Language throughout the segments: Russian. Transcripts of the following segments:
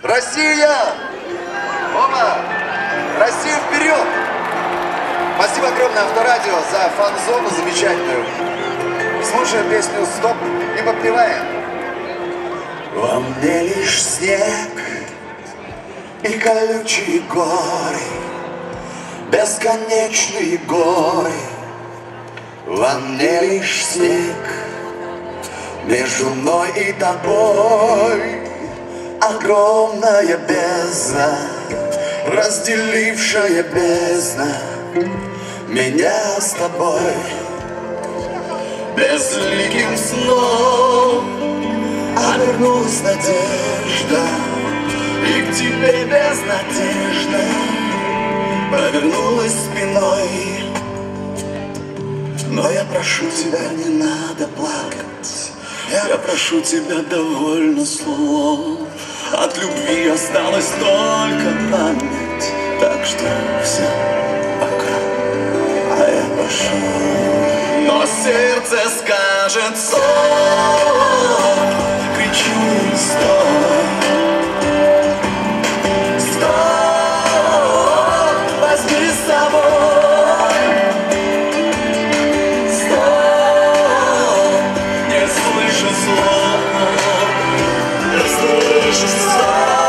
Россия! Оба! Россия вперед! Спасибо огромное Авторадио за фан-зону замечательную. Слушаем песню «Стоп» и подпеваем. Во мне лишь снег и колючие горы, бесконечные горы. Во мне лишь снег, между мной и тобой огромная бездна, разделившая бездна меня с тобой. Безликим сном обернулась надежда, и к тебе безнадежно повернулась спиной. Но я прошу тебя, не надо плакать, я прошу тебя, довольно слов. От любви осталась только память, так что все, пока, а я пошел. Но сердце скажет стоп, кричу стоп, стоп, возьми с собой, стоп, не слышу слов, не слышу слов.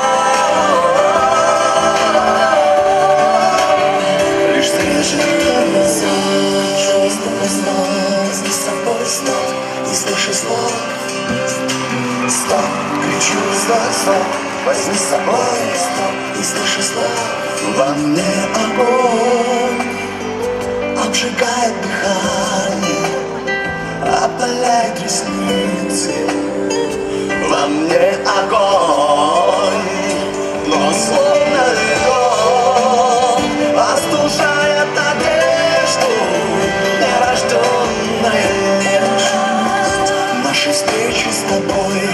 Лишь скажет возьми с собой стоп, не слышу слов. Стоп, кричу стоп, стоп, возьми с собой стоп, не слышу слов. Во мне огонь обжигает дыхание, опаляет ресницы. Во мне огонь, но словно льдом остужает одежду. Нерожденная нежность нашей встречи с тобой.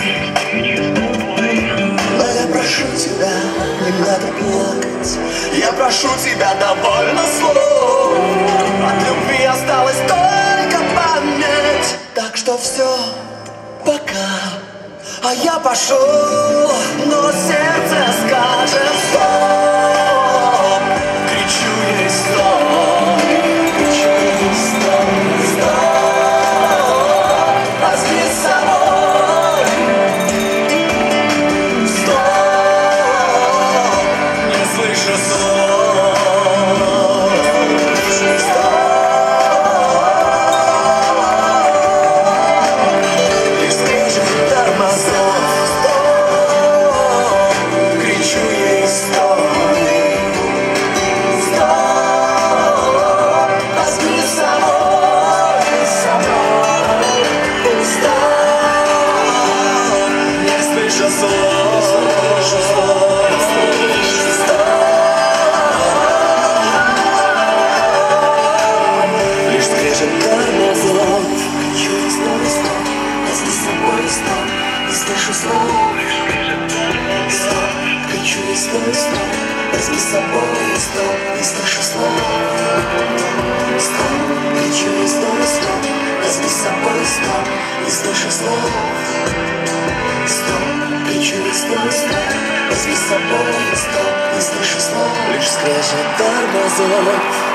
Но я прошу тебя, не надо плакать, я прошу тебя, довольно слов. От любви осталась только память, так что все, пока, а я пошел. Но сердце скажет стоп, кричу ей стоп, кричу ей стоп, стоп, возьми с собой, стоп, не слышу слов, стоп, лишь скрежет тормозов. Возьми с собой стоп, не слышу слов. Стоп, кричу и снова стоп, возьми с собой стоп, не слышу слов. Стоп, кричу и снова стоп, возьми с собой стоп, не слышу слов. Лишь скрежет тормозов.